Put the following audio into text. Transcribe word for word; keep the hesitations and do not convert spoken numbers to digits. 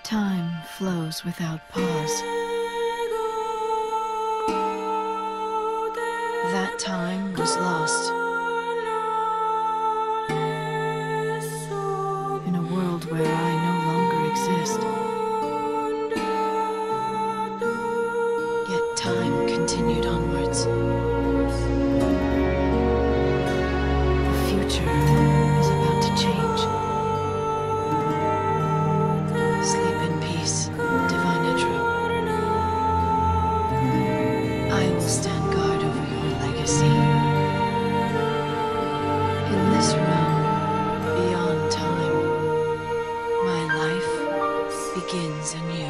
Time flows without pause. That time was lost in a world where I no longer exist. Yet time continued onwards. The future is about to change. Sleep in peace, divine Edra. I will stand guard over your legacy. In this realm, beyond time, my life begins anew.